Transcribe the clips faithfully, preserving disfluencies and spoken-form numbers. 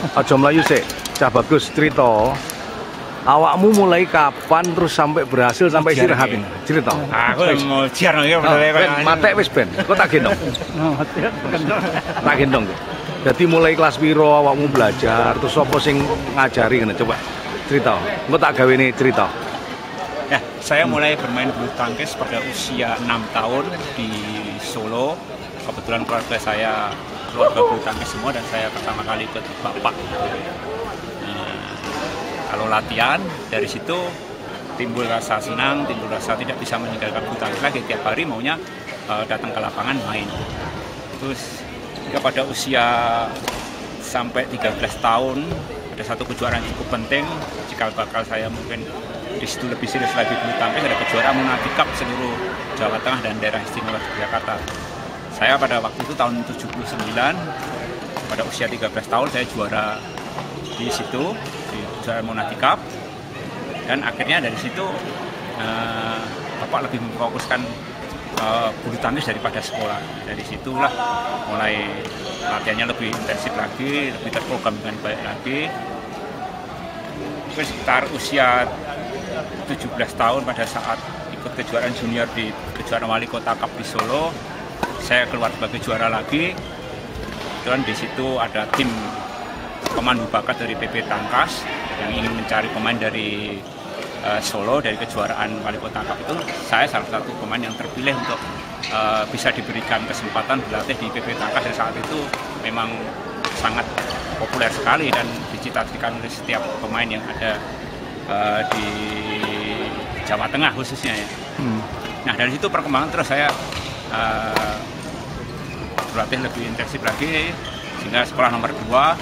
Aja mlayu sik. Cah Bagus cerita. Awakmu mulai kapan terus sampai berhasil sampai istirahat ini? Cerita. Aku mau jarang ya Ben, matek wis Ben. Kok tak gendong. Tak gendong. Jadi mulai kelas piro awakmu belajar, terus apa sing ngajari ngene coba cerita. Engko tak gawe ini cerita. Ya, saya mulai bermain bulu tangkis pada usia enam tahun di Solo. Kebetulan keluarga saya keluarga bulu tangkis semua dan saya pertama kali ikut bapak. Nah, kalau latihan dari situ timbul rasa senang, timbul rasa tidak bisa meninggalkan bulu tangkis lagi, tiap hari maunya uh, datang ke lapangan main. Terus ya pada usia sampai tiga belas tahun ada satu kejuaraan cukup penting, cikal bakal saya mungkin di situ lebih serius lagi bulu tangkis, ada kejuaraan Munafik Cup seluruh Jawa Tengah dan daerah istimewa Yogyakarta. Saya pada waktu itu tahun tujuh puluh sembilan, pada usia tiga belas tahun saya juara di situ, di kejuaraan Munafik Cup, dan akhirnya dari situ uh, Bapak lebih memfokuskan uh, bulu tangkis daripada sekolah. Dari situlah mulai latihannya lebih intensif lagi, lebih terprogram dengan baik lagi. Terus sekitar usia tujuh belas tahun pada saat ikut kejuaraan junior di kejuaraan Wali Kota Cup di Solo, saya keluar sebagai juara lagi. Dan di situ ada tim pemandu bakat dari P P Tangkas yang ingin mencari pemain dari uh, Solo dari kejuaraan Wali Kota Cup itu. Saya salah satu pemain yang terpilih untuk uh, bisa diberikan kesempatan berlatih di P P Tangkas. Dan saat itu memang sangat populer sekali dan dicita-citakan oleh setiap pemain yang ada uh, di Jawa Tengah khususnya ya. Hmm. Nah dari situ perkembangan terus saya uh, berlatih lebih intensif lagi sehingga sekolah nomor dua.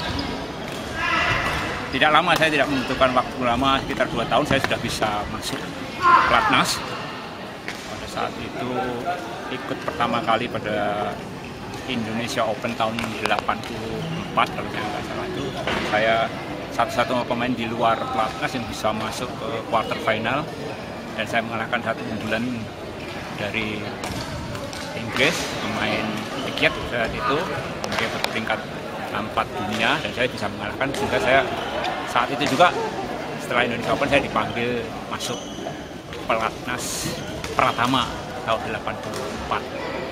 Tidak lama, saya tidak membutuhkan waktu lama, sekitar dua tahun saya sudah bisa masuk Platnas. Pada saat itu ikut pertama kali pada Indonesia Open tahun delapan puluh empat kalau saya nggak salah itu. Saya satu-satunya pemain di luar Platnas yang bisa masuk ke quarter final dan saya mengalahkan satu unggulan dari Inggris, pemain Piket saat itu, dia berperingkat empat dunia dan saya bisa mengalahkan sehingga saya saat itu juga setelah Indonesia Open saya dipanggil masuk Pelatnas Pratama tahun delapan puluh empat.